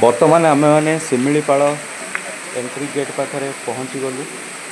बर्तमान आमे मैंने शिमिलीपाल एंट्री गेट पाखे पहुँची गलु।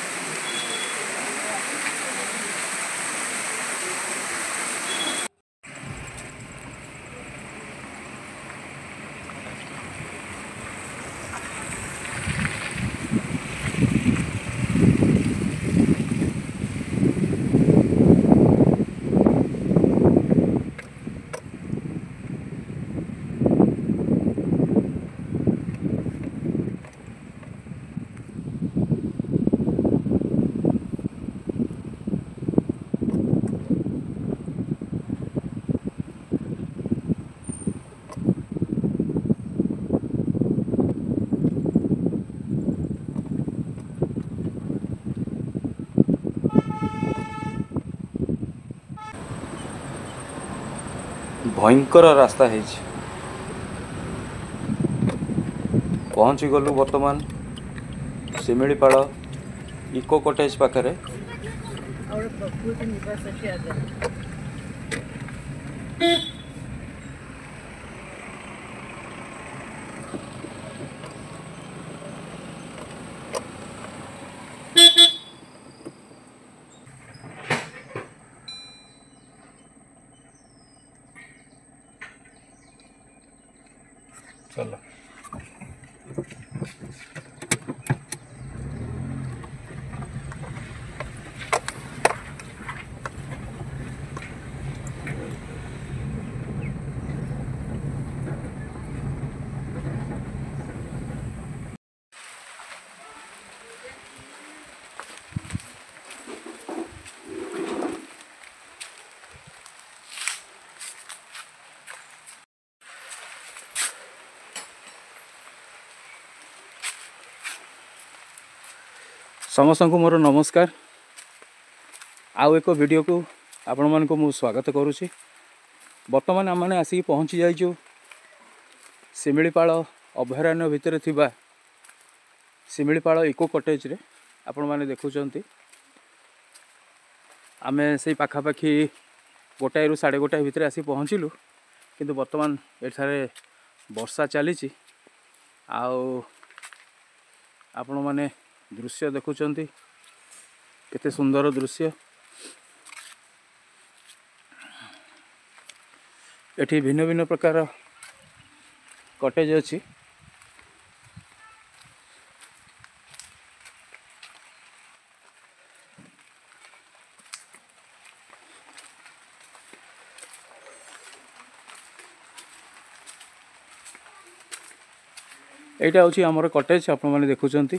भयंकर रास्ता है। पहुँची गलु वर्तमान शिमिलीपाल इको कॉटेज पाखे। चलो समस्त को मोर नमस्कार। आउ एक वीडियो को आपण मान को मु स्वागत करुच्ची। बर्तमान आम मैंने आसिक पहुँची जाइचु शिमिलीपाल अभयारण्य भितर थिबा शिमिलीपाल इको कॉटेज रे। आपण माने देखुचंती आमे से पाखापाखी 1 ରୁ 1:30 भितर आसी पहुँचलु, किंतु बर्तमान एठारे वर्षा चली आपण माने दृश्य देखुचंती केते सुंदर दृश्य। एठी भिन्न भिन्न प्रकार कॉटेज अछि। एटा होची हमर कॉटेज आपण माने देखुचंती।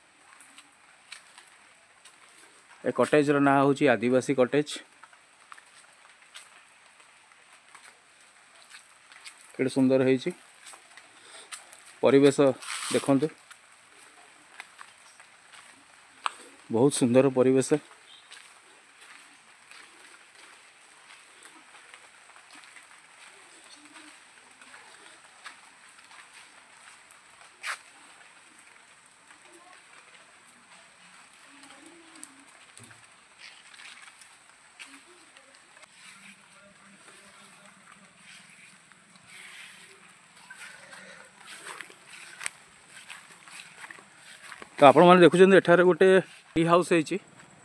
ए कॉटेज रो ना होची आदिवासी कॉटेज। केते सुंदर हेची परिवेश देखंतु, बहुत सुंदर परिवेश। तो आपण मैंने देखुं एठार गोटे टी हाउस है।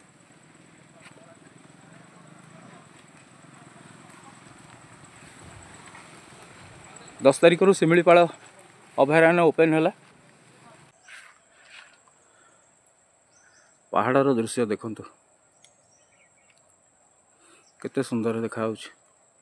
दस तारिख रु शिमिलीपाल अभयारण्य ओपन है। पहाड़ दृश्य देखंतु केते सुंदर देखा होछि।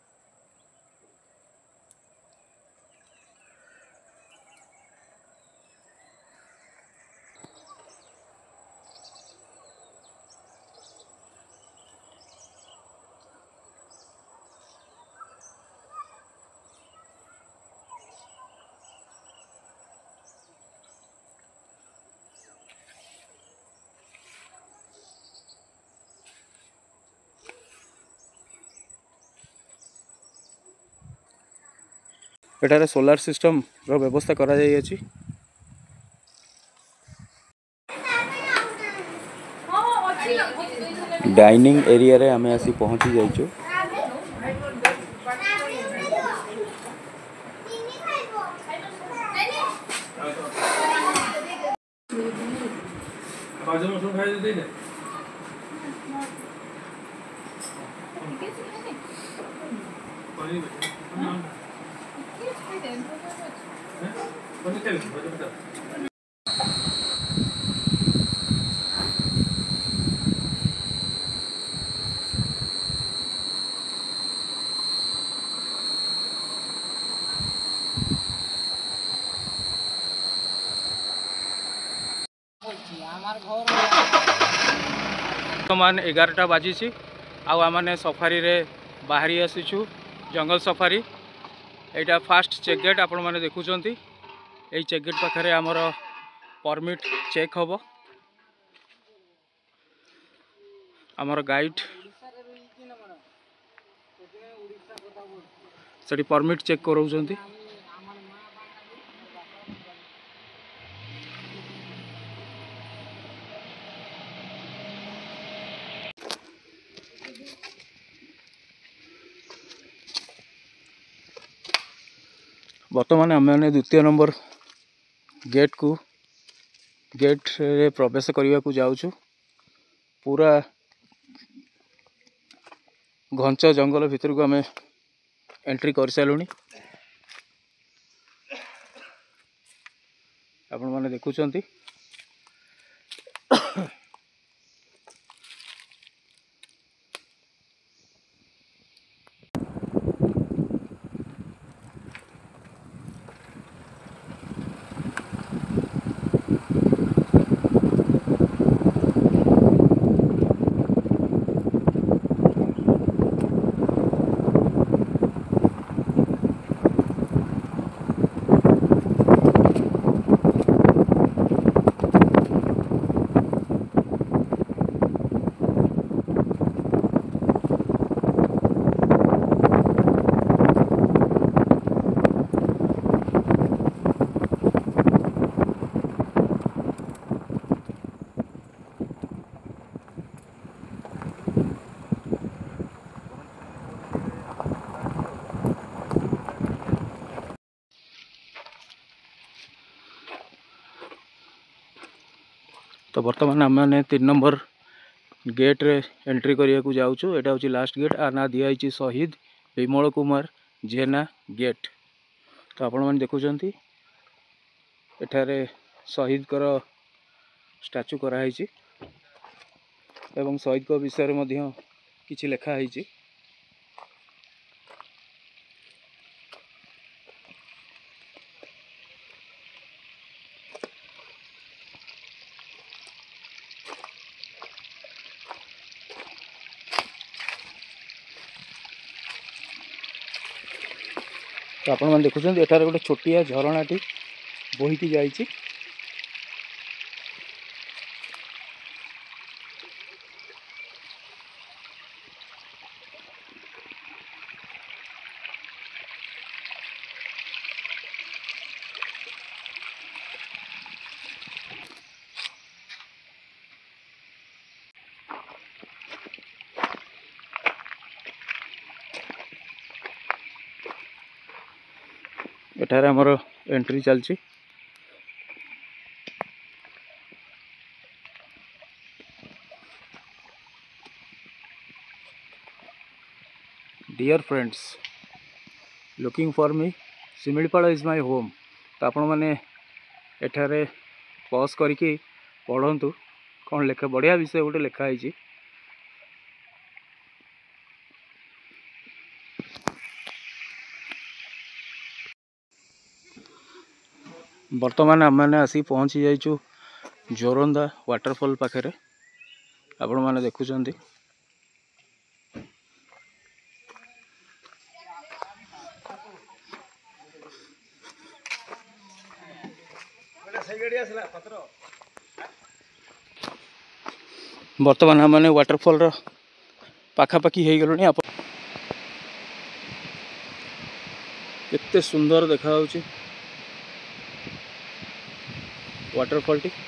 एटारे सोलार सिस्टम रो व्यवस्था करा जाई अछि। डाइनिंग एरिया रे आमे आसी पहुंची जाइछु। वर्तमान 11टा बाजी आने सफारी रे बाहरी आसीचु जंगल सफारी। यहाँ फास्ट चेक गेट आपण मैंने देखुं। यही चेक गेट पाखे आमर परमिट चेक हम। आमर गाइड से परमिट चेक कराउछंती। वर्तमान आम मैंने द्वितीय नंबर गेट रे प्रवेश करने को जाऊँ। पूरा घंच जंगल भितर को आम एंट्री कर सारूँ। आपण मैंने देखुं। तो बर्तमान आम मैंने 3 नंबर गेट रे एंट्री करने को जाऊँ। यहाँ हूँ लास्ट गेट। आ ना दिखाई शहीद विमल कुमार जेना गेट। तो आपण मैंने देखुं एठारे शहीद कर स्टैचू कराई एवं शहीद को विषय में किछि लिखाई। तो आपण मैंने देखुं एठारे गोटे छोटिया झरणाटी बोहीकी जाइए। एठारे हमर एंट्री चलची। Dear friends, looking for me, Similipal is my home. तो आपण मैंने एठारे पॉज करके पढ़ंतु कौन लेखा बढ़िया विषय गोटे लिखाई। वर्तमान आम मैंने आसी पहुँची जाइचु जोरंदा वाटरफॉल पाखे। आपण मैंने देखुं वर्तमान आम मैंने वाटरफॉल पाखापाखी हो गलुनी। केते सुंदर देखा वाटरफॉल टी।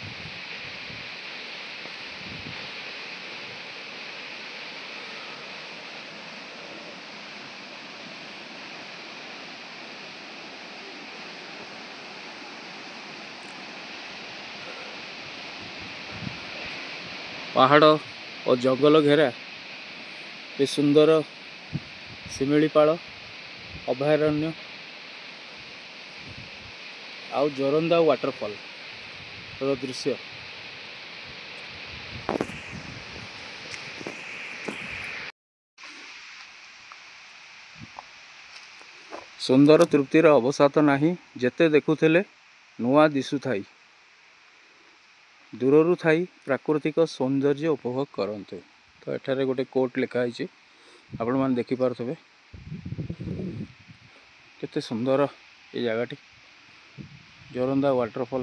पहाड़ और जंगल घेरा ये सुंदर शिमिलीपाल अभयारण्य आउ जोरंदा वाटरफॉल रो दृश्य सुंदर तृप्तिर अवसाद नहीं जेते देखुले नुआ दिशु थाई दूररू थाई प्राकृतिक सौंदर्य उपभोग करते। तो एठारे गोटे कोट लिखाई आपण मैंने देखिपे केते सुंदर ये जगह जोरंदा वाटरफॉल।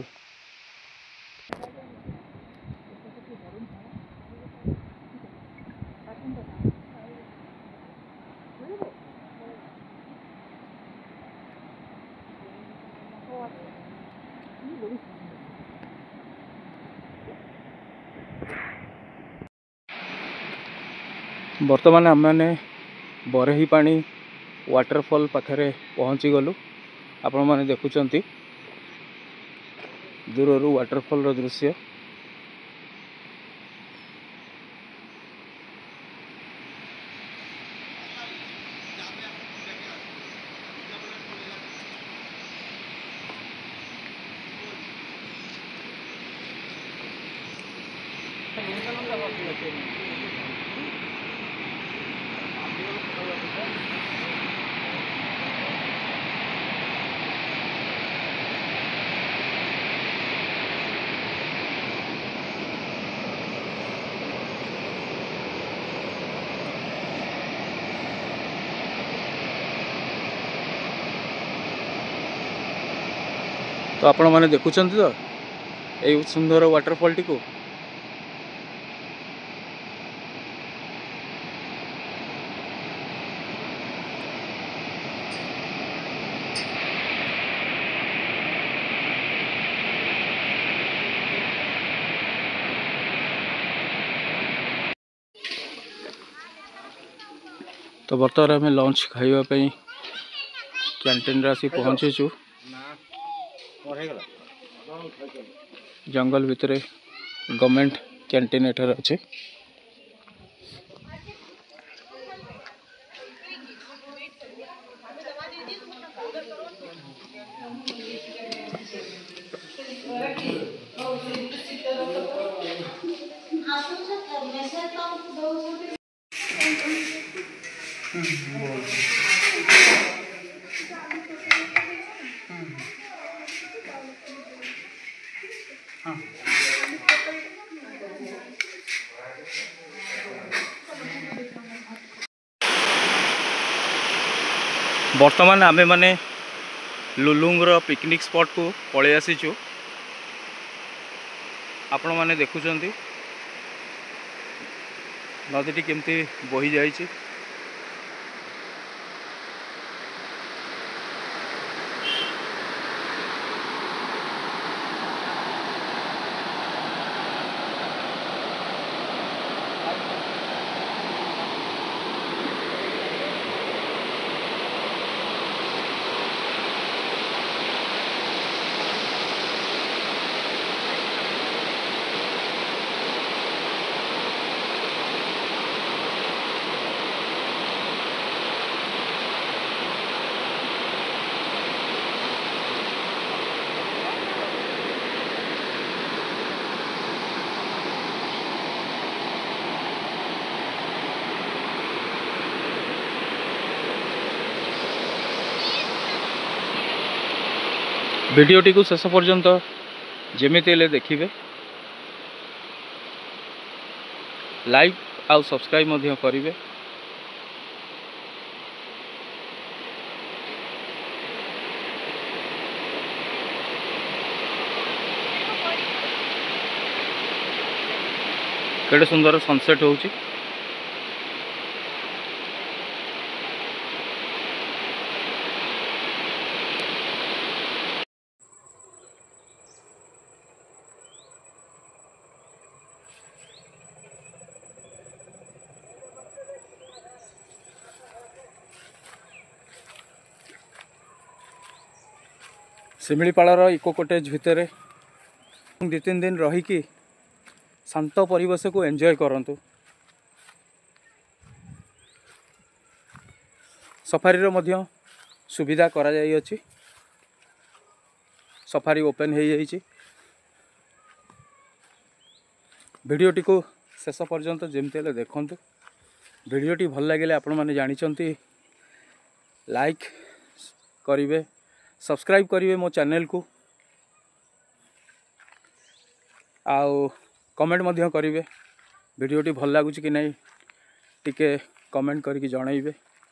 बर्तमान आम मैंने बरही पानी वाटरफॉल पाखरे पहुँची गलु। आपण मैंने देखुंत दूररू वाटरफॉल रो दृश्य। तो आपण मैंने देखुंत तो ये सुंदर वाटरफॉल टी को तो बर्तमान आम लंच खावाई कैंटीन आसी पहुँचीचु। जंगल भितर गवर्नमेंट कैंटीन एठार अच्छे। बर्तमान आमे माने लुलुंगर पिकनिक स्पॉट को पळे आसीचु। आपण माने देखुचंती नदीटी केमती बही जाइछि। भिडियोटी को शेष पर्यंत जेमिति हेले देखिबे, लाइक आउ सब्सक्राइब मध्य करिवे। केड़े सुंदर सनसेट होउची। शिमिलीपाल इको कटेज भितर 2-3 दिन रहीकि शांत परिवेश को एंजॉय करंतु। सफारी रो मध्य सुविधा करा जाई अछि। सफारी ओपन हो जाइए। भिडियोटी को शेष पर्यंत जमती हेले देखंतु। भिडियोटी भल लगे आपण मैंने जानी लाइक करिवे, सब्सक्राइब करिवे मो चैनल को, आउ कमेंट मध्य करिवे भिडियोटी भल लगुच कि नहीं टिके कमेंट करके जनइबे।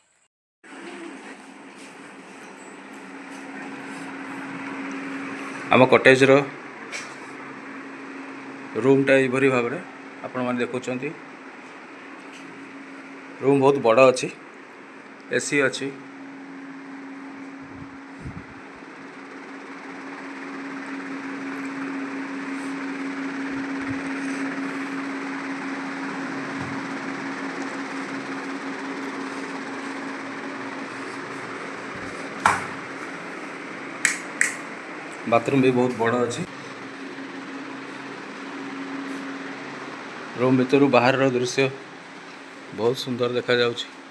आम कटेज रो रूमटा यही भाव में आपण मैंने देखुं। रूम बहुत बड़ा अच्छी, एसी अच्छी। बाथरूम भी बहुत बड़ा अच्छी। रूम भीतर बाहर दृश्य बहुत सुंदर देखा जाउछि।